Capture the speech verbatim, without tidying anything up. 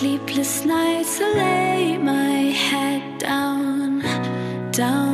sleepless nights, I lay my head down, down